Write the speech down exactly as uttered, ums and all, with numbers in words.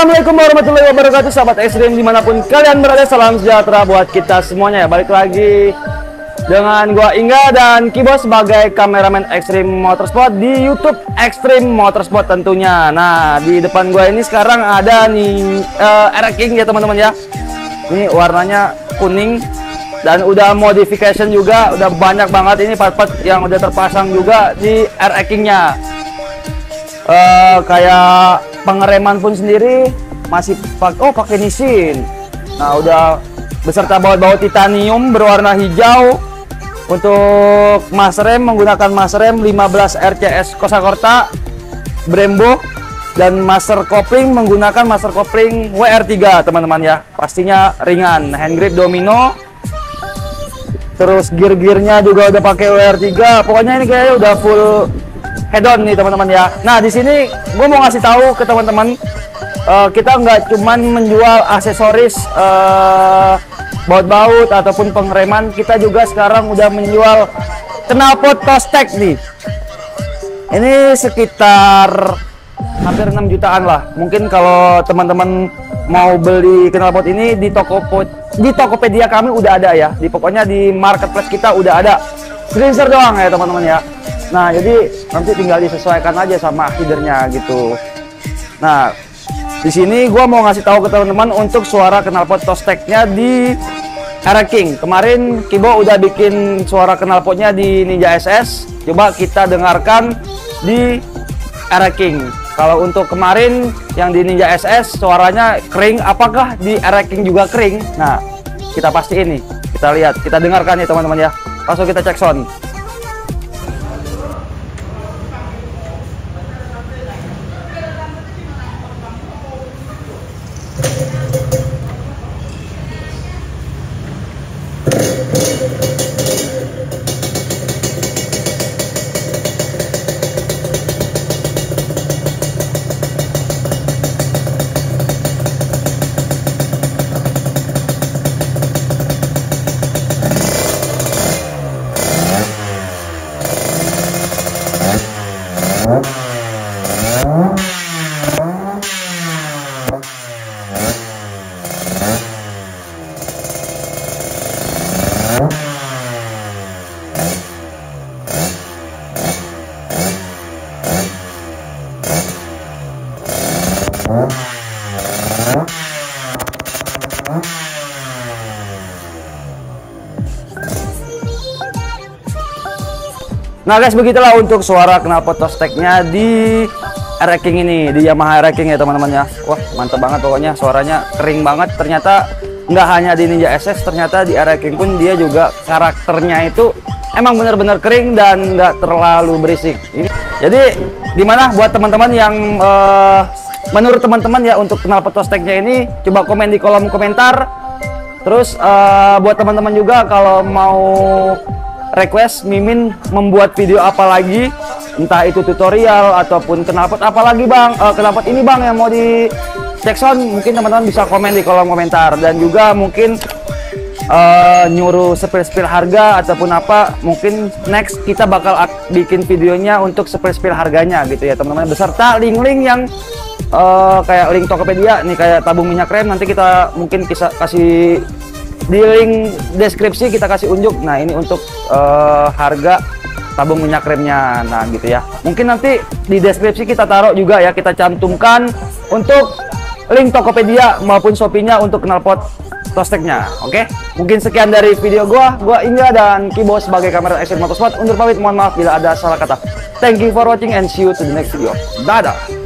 Assalamualaikum warahmatullahi wabarakatuh, sahabat ekstrim dimanapun kalian berada. Salam sejahtera buat kita semuanya ya. Balik lagi dengan gua Ingga dan Kibo sebagai kameramen Extreme Motorsport di YouTube Extreme Motorsport tentunya. Nah, di depan gua ini sekarang ada nih uh, R King ya teman-teman ya. Ini warnanya kuning dan udah modification juga, udah banyak banget ini part-part yang udah terpasang juga di R King-nya. Uh, kayak pengereman pun sendiri masih pakai oh pakai Nissin. Nah, udah beserta baut-baut titanium berwarna hijau. Untuk mas rem menggunakan mas rem lima belas R C S Kosakorta Brembo, dan master kopling menggunakan master kopling W R tiga teman-teman ya. Pastinya ringan, hand grip domino. Terus gear-gearnya juga udah pakai W R tiga. Pokoknya ini kayaknya udah full head on nih teman-teman ya. Nah, di sini gue mau ngasih tahu ke teman-teman, uh, kita nggak cuman menjual aksesoris uh, baut-baut ataupun pengereman, kita juga sekarang udah menjual knalpot Tostek nih. Ini sekitar hampir enam jutaan lah. Mungkin kalau teman-teman mau beli knalpot ini di toko di Tokopedia kami udah ada ya. Di pokoknya di marketplace kita udah ada. Screenshot doang ya teman-teman ya. Nah, jadi nanti tinggal disesuaikan aja sama feedernya gitu. Nah, di sini gua mau ngasih tahu ke teman-teman untuk suara knalpot Tosteknya di R King. Kemarin Kibo udah bikin suara knalpotnya di Ninja S S. Coba kita dengarkan di R King. Kalau untuk kemarin yang di Ninja S S suaranya kering, apakah di R King juga kering? Nah, kita pastiin nih. Kita lihat, kita dengarkan nih teman-teman ya. Langsung kita cek sound. Nah guys, begitulah untuk suara knalpot Tosteknya di R King ini, di Yamaha R King ya teman-teman ya. Wah, mantap banget pokoknya, suaranya kering banget. Ternyata nggak hanya di Ninja S S, ternyata di R King pun dia juga karakternya itu emang benar-benar kering dan nggak terlalu berisik. Ini, jadi gimana buat teman-teman yang uh, menurut teman-teman ya untuk knalpot Tosteknya ini, coba komen di kolom komentar. Terus uh, buat teman-teman juga kalau mau request Mimin membuat video apa lagi, entah itu tutorial ataupun knalpot apa lagi bang, uh, knalpot ini bang yang mau di cek sound, mungkin teman-teman bisa komen di kolom komentar. Dan juga mungkin uh, nyuruh spill-spill harga ataupun apa, mungkin next kita bakal bikin videonya untuk spill-spill harganya gitu ya teman-teman, beserta link-link yang uh, kayak link Tokopedia nih, kayak tabung minyak rem. Nanti kita mungkin bisa kasih di link deskripsi, kita kasih unjuk. Nah, ini untuk uh, harga tabung minyak remnya. Nah, gitu ya. Mungkin nanti di deskripsi kita taruh juga ya, kita cantumkan untuk link Tokopedia maupun Shopee-nya untuk knalpot Tosteknya. Oke? Mungkin sekian dari video gua. Gua Ingga dan Kibo sebagai kamera Extreme Motorsport undur pamit. Mohon maaf bila ada salah kata. Thank you for watching and see you to the next video. Dadah.